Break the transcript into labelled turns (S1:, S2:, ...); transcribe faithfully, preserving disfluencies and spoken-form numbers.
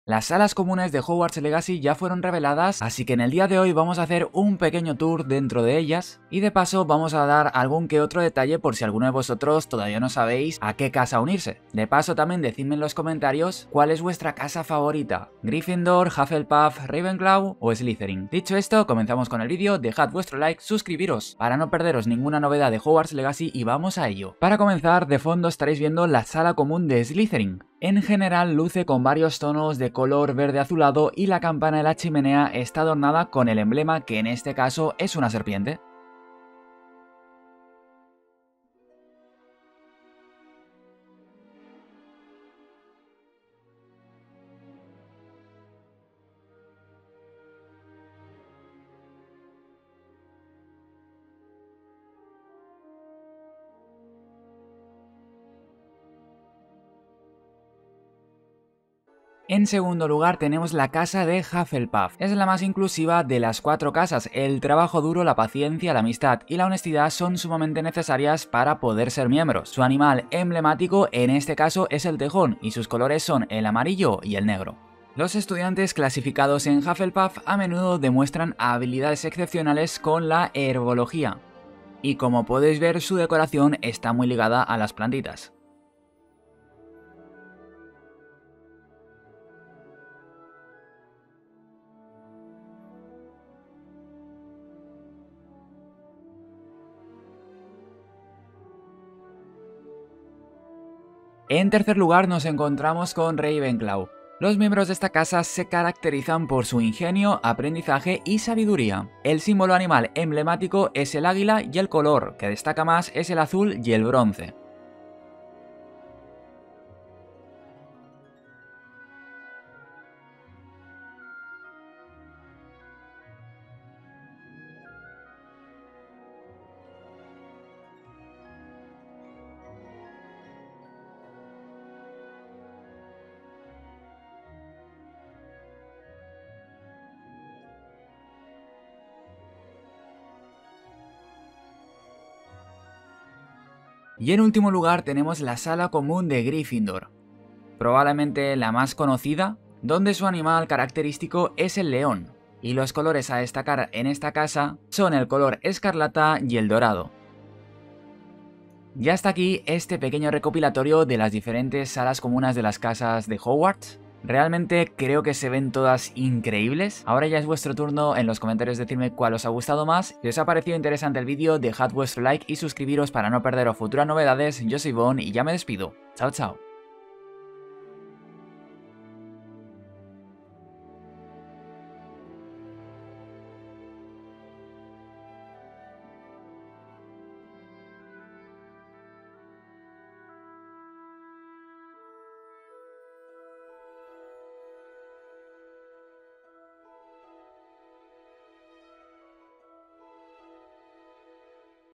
S1: Las salas comunes de Hogwarts Legacy ya fueron reveladas, así que en el día de hoy vamos a hacer un pequeño tour dentro de ellas y de paso vamos a dar algún que otro detalle por si alguno de vosotros todavía no sabéis a qué casa unirse. De paso también decidme en los comentarios cuál es vuestra casa favorita, Gryffindor, Hufflepuff, Ravenclaw o Slytherin. Dicho esto, comenzamos con el vídeo, dejad vuestro like, suscribiros para no perderos ninguna novedad de Hogwarts Legacy y vamos a ello. Para comenzar, de fondo estaréis viendo la sala común de Slytherin. En general luce con varios tonos de color verde azulado y la campana de la chimenea está adornada con el emblema que en este caso es una serpiente. En segundo lugar tenemos la casa de Hufflepuff. Es la más inclusiva de las cuatro casas. El trabajo duro, la paciencia, la amistad y la honestidad son sumamente necesarias para poder ser miembros. Su animal emblemático en este caso es el tejón y sus colores son el amarillo y el negro. Los estudiantes clasificados en Hufflepuff a menudo demuestran habilidades excepcionales con la herbología. Y como podéis ver, su decoración está muy ligada a las plantitas. En tercer lugar nos encontramos con Ravenclaw. Los miembros de esta casa se caracterizan por su ingenio, aprendizaje y sabiduría. El símbolo animal emblemático es el águila y el color que destaca más es el azul y el bronce. Y en último lugar tenemos la sala común de Gryffindor, probablemente la más conocida, donde su animal característico es el león, y los colores a destacar en esta casa son el color escarlata y el dorado. Y hasta aquí este pequeño recopilatorio de las diferentes salas comunes de las casas de Hogwarts. Realmente creo que se ven todas increíbles. Ahora ya es vuestro turno en los comentarios decirme cuál os ha gustado más. Si os ha parecido interesante el vídeo, dejad vuestro like y suscribiros para no perderos futuras novedades. Yo soy Bon y ya me despido. Chao, chao.